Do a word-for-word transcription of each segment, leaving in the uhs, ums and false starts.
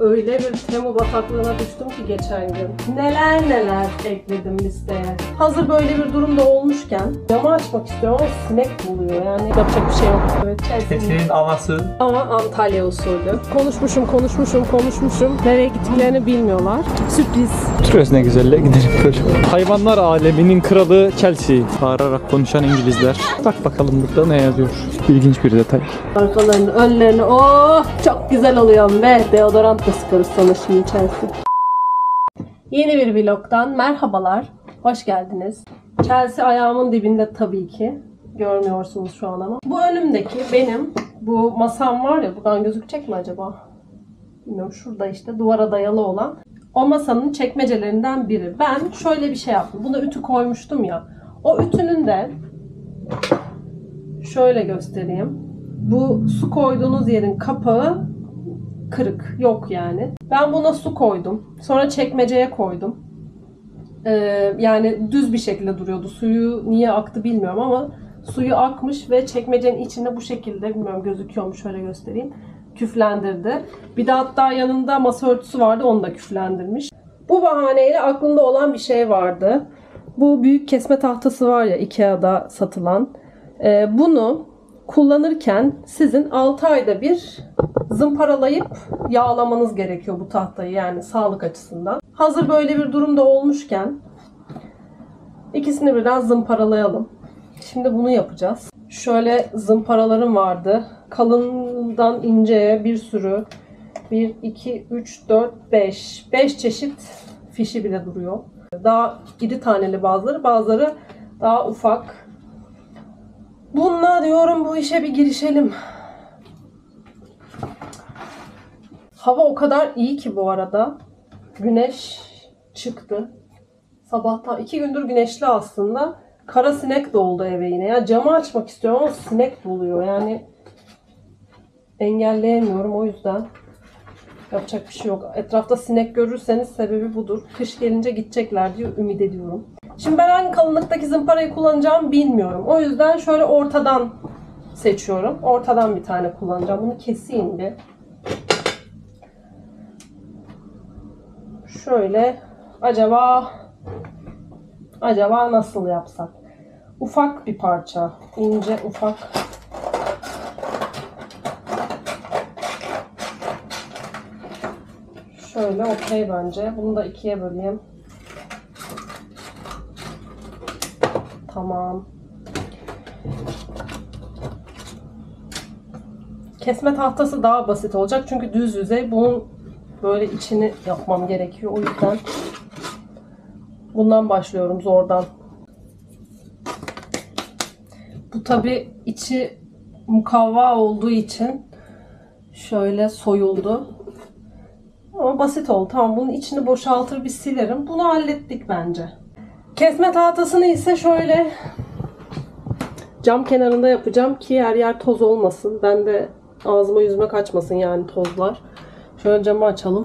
öyle bir Temu bataklığına düştüm ki geçen gün. Neler neler ekledim listeye. Hazır böyle bir durumda olmuşken camı açmak istiyorum ama sinek buluyor. Yani yapacak bir şey yok. Evet, Senin havası. ama Antalya usulü. Konuşmuşum, konuşmuşum, konuşmuşum. Nereye gittiklerini bilmiyorlar. Sürpriz. Oturuyoruz ne güzelle gidelim böyle. Hayvanlar aleminin kralı Chelsea. Bağırarak konuşan İngilizler. Bak bakalım burada ne yazıyor. İlginç bir detay. Arkalarını, önlerini. Oh, çok güzel oluyor be. Deodorant da sıkarız sana şimdi Chelsea. Yeni bir vlogdan merhabalar. Hoş geldiniz. Chelsea ayağımın dibinde tabii ki. Görmüyorsunuz şu an ama. Bu önümdeki benim bu masam var ya, buradan gözükecek mi acaba? Bilmiyorum, şurada işte duvara dayalı olan. O masanın çekmecelerinden biri. Ben şöyle bir şey yaptım. Buna ütü koymuştum ya. O ütünün de şöyle göstereyim. Bu su koyduğunuz yerin kapağı kırık. Yok yani. Ben buna su koydum. Sonra çekmeceye koydum. Ee, yani düz bir şekilde duruyordu. Suyu niye aktı bilmiyorum ama suyu akmış ve çekmecenin içinde bu şekilde, bilmiyorum gözüküyor mu, şöyle göstereyim, küflendirdi. Bir de hatta yanında masa örtüsü vardı, onu da küflendirmiş. Bu bahaneyle aklımda olan bir şey vardı. Bu büyük kesme tahtası var ya, Ikea'da satılan. Ee, bunu kullanırken sizin altı ayda bir zımparalayıp yağlamanız gerekiyor bu tahtayı, yani sağlık açısından. Hazır böyle bir durumda olmuşken ikisini birden zımparalayalım. Şimdi bunu yapacağız. Şöyle zımparalarım vardı. Kalından inceye bir sürü. bir, iki, üç, dört, beş. beş çeşit fişi bile duruyor. Daha iri taneli bazıları, bazıları daha ufak. Bununla diyorum bu işe bir girişelim. Hava o kadar iyi ki bu arada. Güneş çıktı. Sabahtan iki gündür güneşli aslında. Kara sinek doldu eve yine. Ya camı açmak istiyorum ama sinek buluyor. Yani engelleyemiyorum, o yüzden yapacak bir şey yok. Etrafta sinek görürseniz sebebi budur. Kış gelince gidecekler diye ümit ediyorum. Şimdi ben hangi kalınlıktaki zımparayı kullanacağımı bilmiyorum. O yüzden şöyle ortadan seçiyorum. Ortadan bir tane kullanacağım. Bunu keseyim bir. Şöyle acaba acaba nasıl yapsak? Ufak bir parça. İnce, ufak. Şöyle okey bence. Bunu da ikiye böleyim. Tamam. Kesme tahtası daha basit olacak. Çünkü düz yüzey. Bunun böyle içini yapmam gerekiyor. O yüzden bundan başlıyorum, zordan. Bu tabi içi mukavva olduğu için şöyle soyuldu. Ama basit oldu. Tamam, bunun içini boşaltır bir silerim. Bunu hallettik bence. Kesme tahtasını ise şöyle cam kenarında yapacağım ki her yer toz olmasın. Ben de ağzıma yüzüme kaçmasın yani tozlar. Şöyle camı açalım.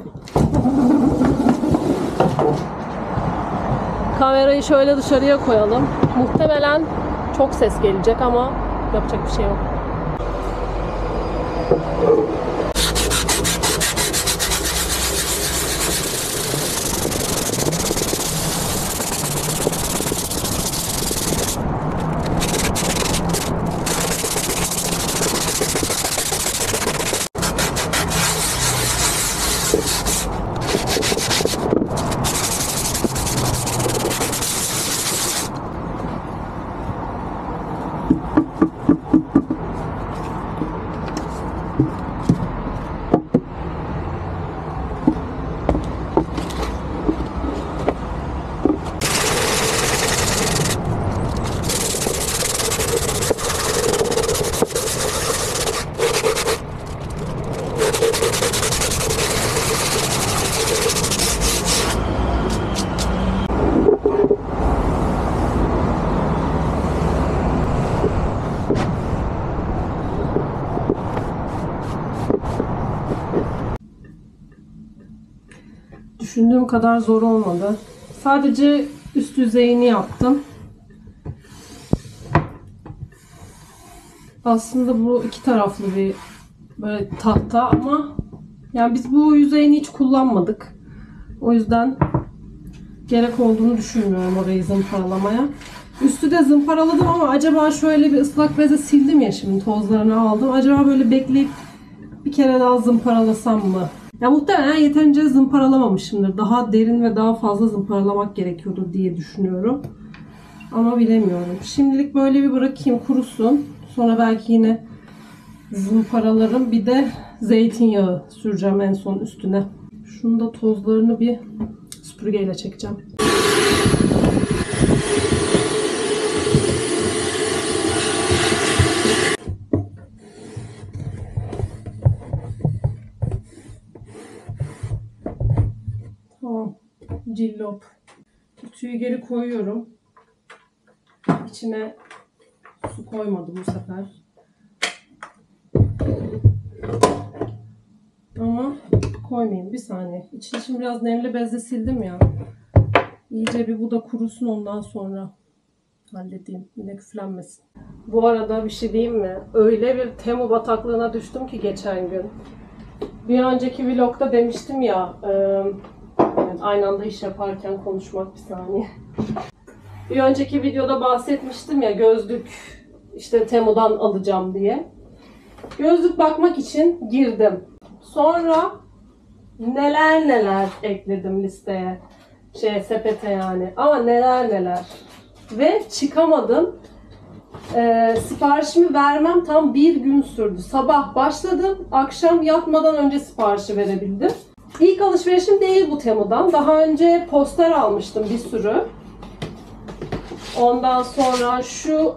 Kamerayı şöyle dışarıya koyalım. Muhtemelen çok ses gelecek ama yapacak bir şey yok. Düşündüğüm kadar zor olmadı. Sadece üst yüzeyini yaptım. Aslında bu iki taraflı bir böyle tahta ama Yani biz bu yüzeyini hiç kullanmadık. O yüzden gerek olduğunu düşünmüyorum orayı zımparalamaya. Üstü de zımparaladım ama acaba şöyle bir ıslak beze sildim ya, şimdi tozlarını aldım. Acaba böyle bekleyip bir kere daha zımparalasam mı? Ya muhtemelen yeterince zımparalamamışımdır. Daha derin ve daha fazla zımparalamak gerekiyordur diye düşünüyorum. Ama bilemiyorum. Şimdilik böyle bir bırakayım kurusun. Sonra belki yine zımparalarım. Bir de zeytinyağı süreceğim en son üstüne. Şunu da tozlarını bir süpürgeyle çekeceğim. Tamam. Cillop. Kutuyu geri koyuyorum. İçine su koymadım bu sefer. Ama koymayayım. Bir saniye. İçini şimdi biraz nemli bezle sildim ya. İyice bir bu da kurusun, ondan sonra halledeyim. Yine küflenmesin. Bu arada bir şey diyeyim mi? Öyle bir Temu bataklığına düştüm ki geçen gün. Bir önceki vlogda demiştim ya, e, evet, aynı anda iş yaparken konuşmak, bir saniye. Bir önceki videoda bahsetmiştim ya, gözlük işte Temu'dan alacağım diye. Gözlük bakmak için girdim. Sonra neler neler ekledim listeye. Şey, sepete yani. Ama neler neler. Ve çıkamadım. Ee, siparişimi vermem tam bir gün sürdü. Sabah başladım. Akşam yatmadan önce siparişi verebildim. İlk alışverişim değil bu Temu'dan. Daha önce poster almıştım bir sürü. Ondan sonra şu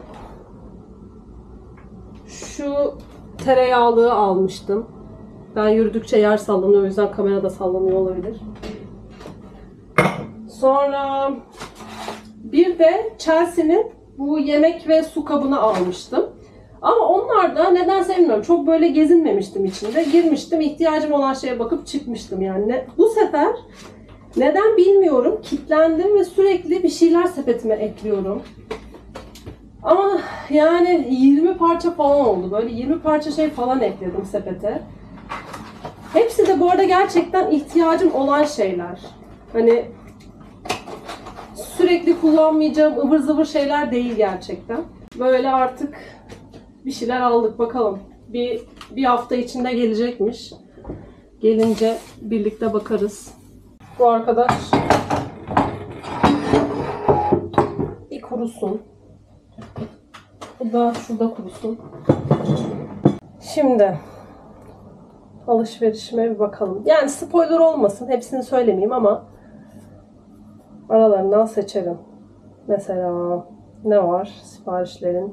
şu tereyağlığı almıştım. Ben yürüdükçe yer sallanıyor, o yüzden kamerada sallanıyor olabilir. Sonra bir de Chelsea'nin bu yemek ve su kabını almıştım. Ama onlar da nedense bilmiyorum, çok böyle gezinmemiştim içinde. Girmiştim, ihtiyacım olan şeye bakıp çıkmıştım yani. Bu sefer neden bilmiyorum, kilitlendim ve sürekli bir şeyler sepetime ekliyorum. Ama yani yirmi parça falan oldu. Böyle yirmi parça şey falan ekledim sepete. Hepsi de bu arada gerçekten ihtiyacım olan şeyler. Hani sürekli kullanmayacağım ıvır zıvır şeyler değil gerçekten. Böyle artık bir şeyler aldık, bakalım. Bir, bir hafta içinde gelecekmiş. Gelince birlikte bakarız. Bu arkadaş bir kurusun. Bu da şurada kurusun. Şimdi alışverişime bir bakalım. Yani spoiler olmasın, hepsini söylemeyeyim ama aralarından seçerim. Mesela ne var siparişlerin?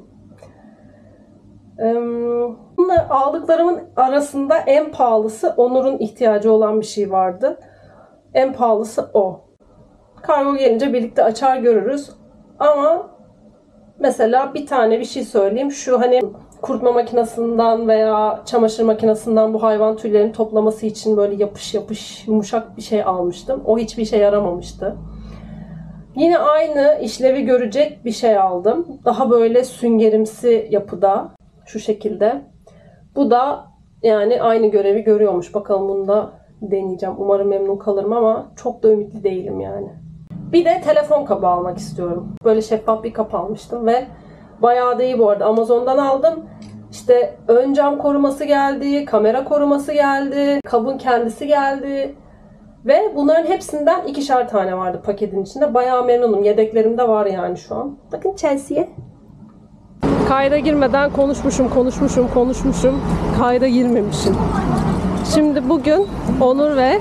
Bunlar aldıklarımın arasında en pahalısı, Onur'un ihtiyacı olan bir şey vardı. En pahalısı o. Kargo gelince birlikte açar görürüz. Ama mesela bir tane bir şey söyleyeyim. Şu hani kurutma makinesinden veya çamaşır makinesinden bu hayvan tüylerini toplaması için böyle yapış yapış yumuşak bir şey almıştım. O hiçbir işe yaramamıştı. Yine aynı işlevi görecek bir şey aldım. Daha böyle süngerimsi yapıda. Şu şekilde. Bu da yani aynı görevi görüyormuş. Bakalım bunu da deneyeceğim. Umarım memnun kalırım ama çok da ümitli değilim yani. Bir de telefon kabı almak istiyorum. Böyle şeffaf bir kap almıştım ve bayağı da iyi bu arada. Amazon'dan aldım. İşte ön cam koruması geldi, kamera koruması geldi, kabın kendisi geldi. Ve bunların hepsinden ikişer tane vardı paketin içinde. Bayağı memnunum. Yedeklerim de var yani şu an. Bakın Chelsea'ye. Kayda girmeden konuşmuşum, konuşmuşum, konuşmuşum. Kayda girmemişim. Şimdi bugün Onur ve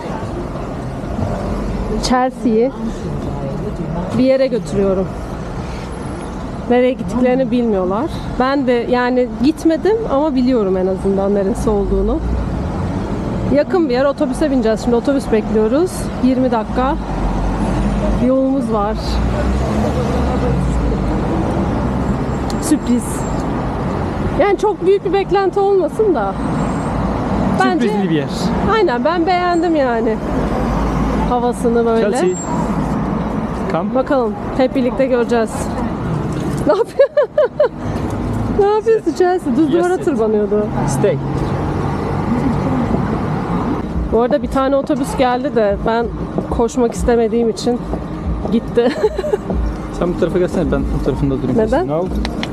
Chelsea'yi bir yere götürüyorum. Nereye gittiklerini bilmiyorlar. Ben de yani gitmedim ama biliyorum en azından neresi olduğunu. Yakın bir yer, otobüse bineceğiz. Şimdi otobüs bekliyoruz. yirmi dakika yolumuz var. Sürpriz. Yani çok büyük bir beklenti olmasın da. Bence, sürprizli bir yer. Aynen, ben beğendim yani. Havasını böyle. Chelsea. Come. Bakalım, hep birlikte göreceğiz. Ne yapıyor? Ne yapıyorsun Chelsea? Düz duvara tırmanıyordu. Stay. Bu arada bir tane otobüs geldi de ben koşmak istemediğim için gitti. Sen bu tarafa gelsene, ben bu tarafında durayım. Neden? Ne oldu?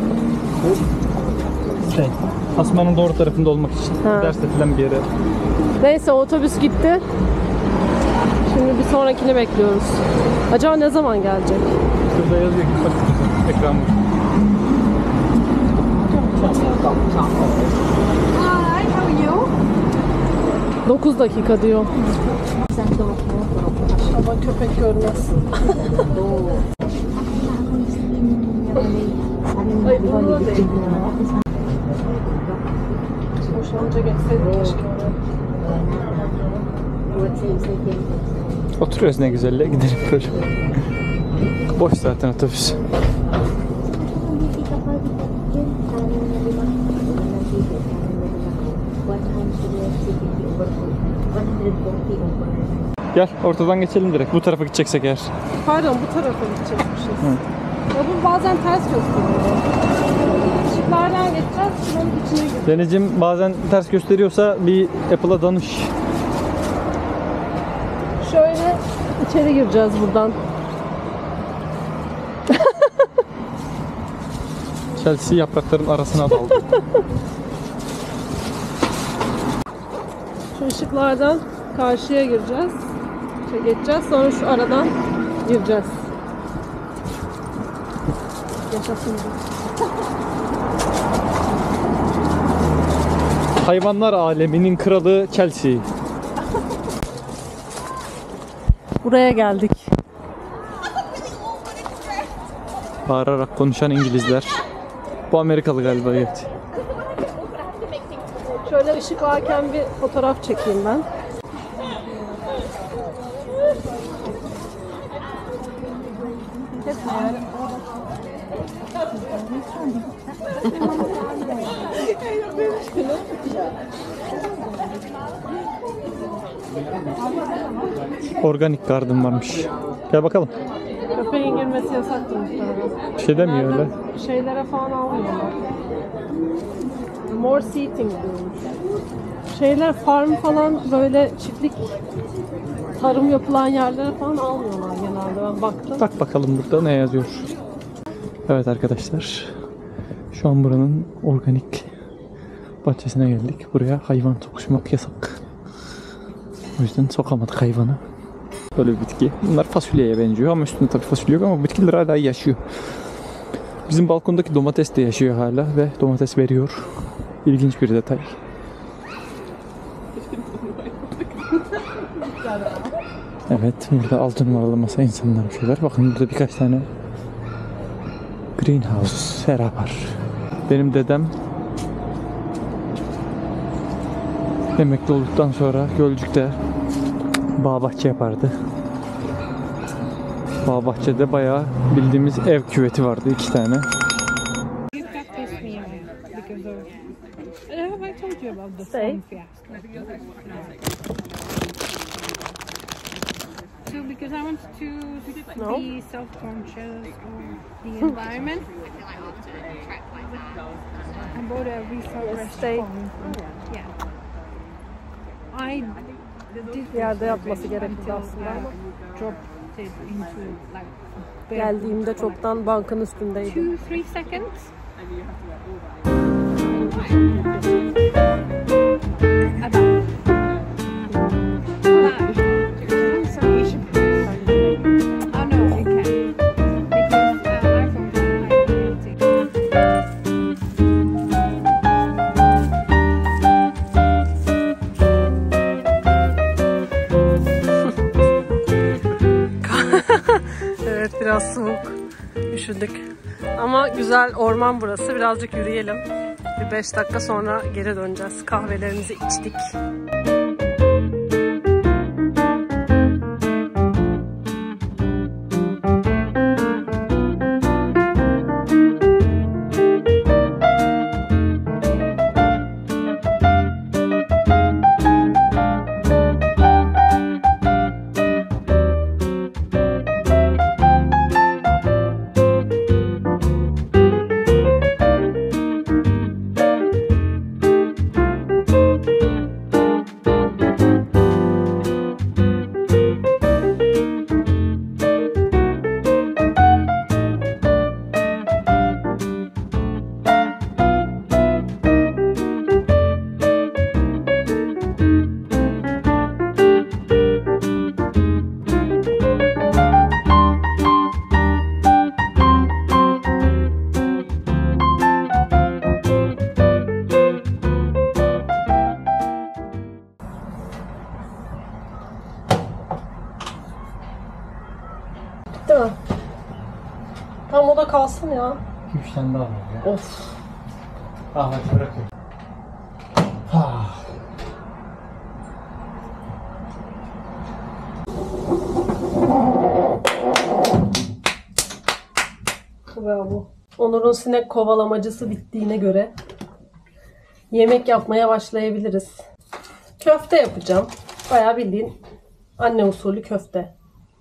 Şey, Asmanın doğru tarafında olmak için. Ha. Derste filan bir yere. Neyse otobüs gitti. Şimdi bir sonrakini bekliyoruz. Acaba ne zaman gelecek? Şurada yazıyor ki bak ekran var. Hi, how are you? dokuz dakika diyor. Ama köpek görmez. Ay burada değil. Boşanınca geçseydik keşke oraya. Oturuyoruz ne güzelle, gidelim böyle. Boş zaten otobüs. Gel ortadan geçelim direkt. Bu tarafa gideceksek eğer. Pardon bu tarafa gidecekmişiz. Ya bu bazen ters gösteriyor. Işıklardan geçeceğiz, şuranın içine gireceğiz. Denizciğim bazen ters gösteriyorsa bir Apple'a danış. Şöyle içeri gireceğiz buradan. Chelsea yaprakların arasına daldı. Şu ışıklardan karşıya gireceğiz. Şöyle geçeceğiz, sonra şu aradan gireceğiz. Yaşasın. Hayvanlar aleminin kralı Chelsea. Buraya geldik. Bağırarak konuşan İngilizler. Bu Amerikalı galiba, evet. Şöyle ışık varken bir fotoğraf çekeyim ben. Organik garden varmış. Gel bakalım. Köpeğin girmesi yasaktı muhtemelen. Bir şey demiyor öyle. Şeylere falan almıyorlar. More seating diyormuş. Şeyler farm falan böyle çiftlik tarım yapılan yerlere falan almıyorlar genelde. Ben baktım. Bak bakalım burada ne yazıyor. Evet arkadaşlar. Şu an buranın organik bahçesine geldik. Buraya hayvan sokuşmak yasak. O yüzden sokamadık hayvanı. Böyle bir bitki. Bunlar fasulyeye benziyor ama üstünde tabii fasulye yok ama bitkiler hala yaşıyor. Bizim balkondaki domates de yaşıyor hala ve domates veriyor. İlginç bir detay. Evet, burada altı numaralı masa insanlar bir şeyler. Bakın burada birkaç tane greenhouse sera var. Benim dedem emekli olduktan sonra Gölcük'te bağ bahçe yapardı. Bağ bahçede bayağı bildiğimiz ev küveti vardı, iki tane. Say. So because I want to No. be self-conscious of the environment, I bought a refurbished Stay. phone. Yeah. I did Bir yerde this yapması survey gerekti until aslında ama I dropped it into like bare geldiğimde çoktan bankın üstündeydi. two, three seconds. About. Oh no, you can't. Because uh, iPhone don't like it. Evet, biraz soğuk. Üşüdük. Ama güzel orman burası. Birazcık yürüyelim. Bir beş dakika sonra geri döneceğiz. Kahvelerimizi içtik. Bitti mi? Tam o da kalsın ya. iki üç tane daha var ya. Of. Ah hadi bırakıyorum. Ah. Bravo. Onur'un sinek kovalamacısı bittiğine göre yemek yapmaya başlayabiliriz. Köfte yapacağım. Bayağı bildiğin anne usulü köfte.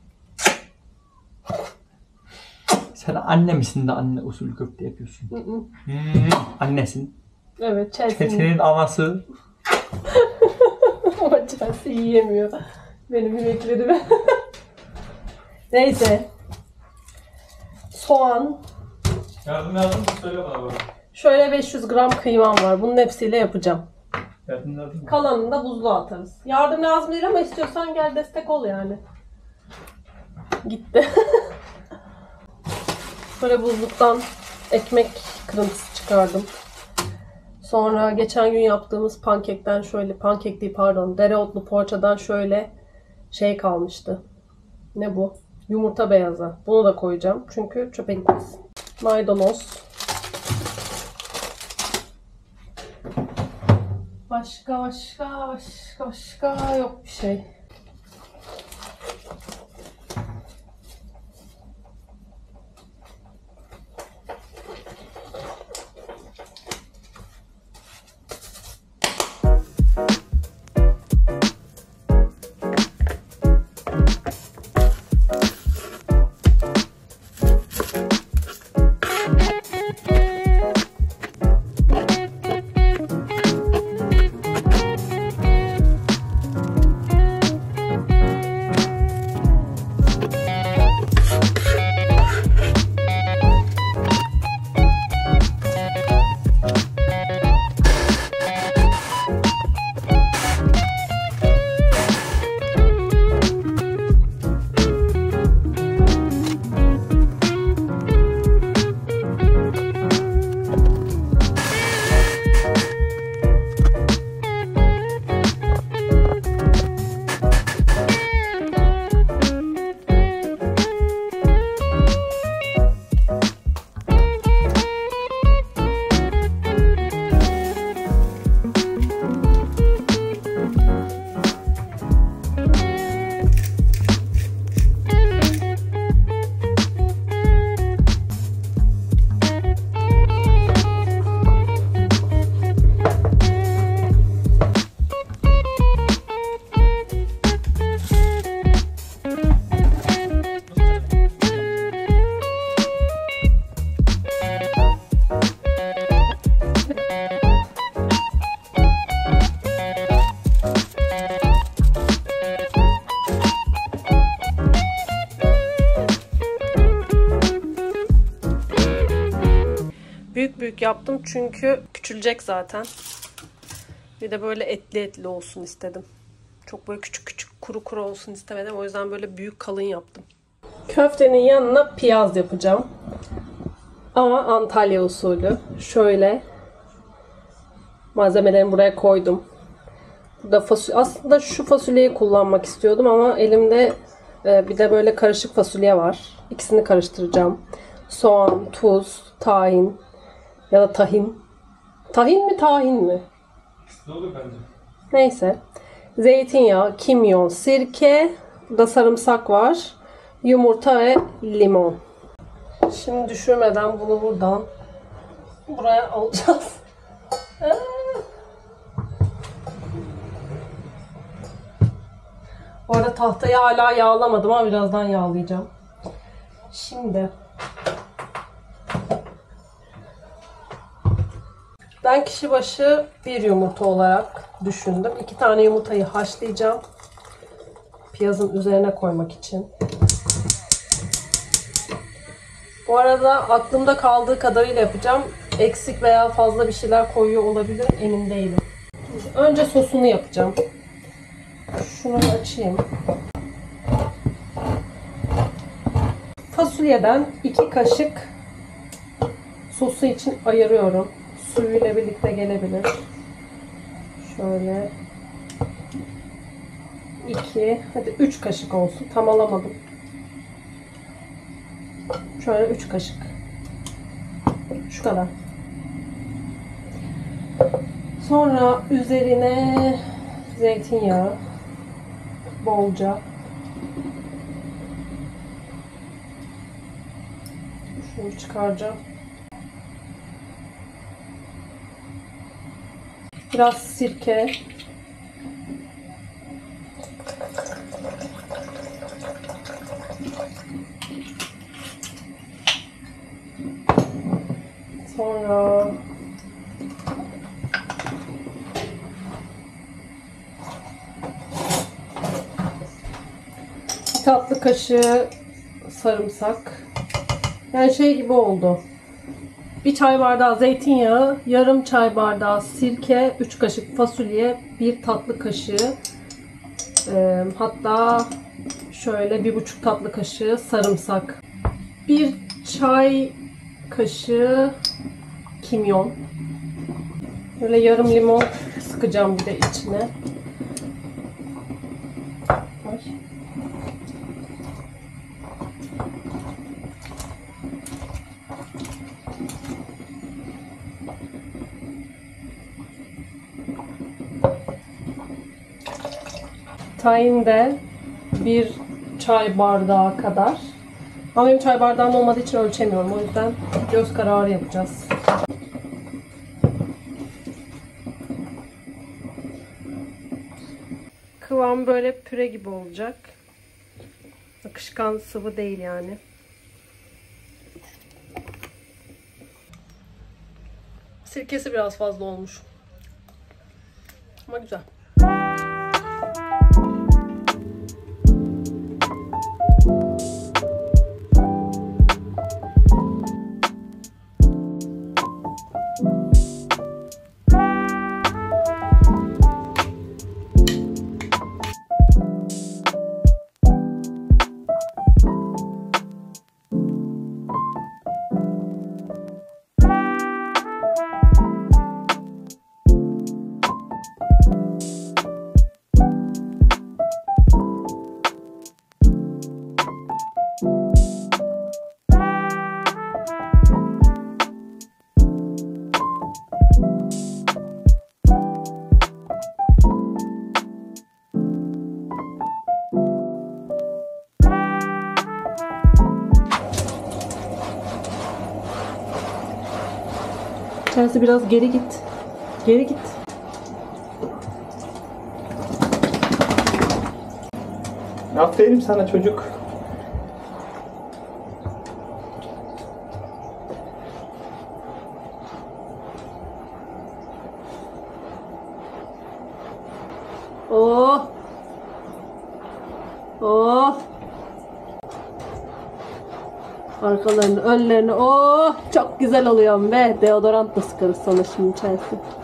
Sen anne misin de anne usulü köfte yapıyorsun? Hı hı. Hmm, annesin. Evet, Chelsea. Senin anası. Ama Chelsea yiyemiyor benim yemeklerimi. Neyse. Soğan. Yardım lazım mı? Söyle bana bak. Şöyle beş yüz gram kıymam var. Bunun hepsiyle yapacağım. Yardım lazım mı? Kalanını da buzluğa atarız. Yardım lazım değil ama istiyorsan gel destek ol yani. Gitti. Şöyle buzluktan ekmek kırıntısı çıkardım. Sonra geçen gün yaptığımız pankekten şöyle, pankek değil pardon, dereotlu poğaçadan şöyle şey kalmıştı. Ne bu? Yumurta beyazı. Bunu da koyacağım çünkü çöpe gitmesin. Maydanoz. Başka başka başka başka yok bir şey. Büyük büyük yaptım çünkü küçülecek zaten. Bir de böyle etli etli olsun istedim. Çok böyle küçük küçük kuru kuru olsun istemedim. O yüzden böyle büyük kalın yaptım. Köftenin yanına piyaz yapacağım. Ama Antalya usulü. Şöyle malzemelerimi buraya koydum. Burada fasulye, aslında şu fasulyeyi kullanmak istiyordum ama elimde bir de böyle karışık fasulye var. İkisini karıştıracağım. Soğan, tuz, tahin ya da tahin. Tahin mi, tahin mi? Ne olur bence? Neyse. Zeytinyağı, kimyon, sirke, burada sarımsak var. Yumurta ve limon. Şimdi düşürmeden bunu buradan buraya alacağız. Bu arada tahtayı hala yağlamadım ama birazdan yağlayacağım. Şimdi ben kişi başı bir yumurta olarak düşündüm. İki tane yumurtayı haşlayacağım. Piyazın üzerine koymak için. Bu arada aklımda kaldığı kadarıyla yapacağım. Eksik veya fazla bir şeyler koyuyor olabilirim. Emin değilim. Önce sosunu yapacağım. Şunu açayım. Fasulyeden iki kaşık sosu için ayırıyorum. Suyuyla birlikte gelebilir. Şöyle iki, hadi üç kaşık olsun. Tam alamadım. Şöyle üç kaşık. Şu kadar. Sonra üzerine zeytinyağı bolca. Şunu çıkaracağım. Biraz sirke. Sonra bir tatlı kaşığı sarımsak. Yani şey gibi oldu. Bir çay bardağı zeytinyağı, yarım çay bardağı sirke, üç kaşık fasulye, bir tatlı kaşığı e, hatta şöyle bir buçuk tatlı kaşığı sarımsak. Bir çay kaşığı kimyon. Böyle yarım limon sıkacağım bir de içine. Ay. Tahin de bir çay bardağı kadar. Ama benim çay bardağım olmadığı için ölçemiyorum. O yüzden göz kararı yapacağız. Kıvam böyle püre gibi olacak. Akışkan sıvı değil yani. Sirkesi biraz fazla olmuş. Ama güzel. Chelsea biraz geri git. Geri git. Aferin sana çocuk. Oh. Oh. Arkalarını, önlerini. Oh, çok güzel oluyor be. Deodorant da sıkarız sana şimdi Chelsea.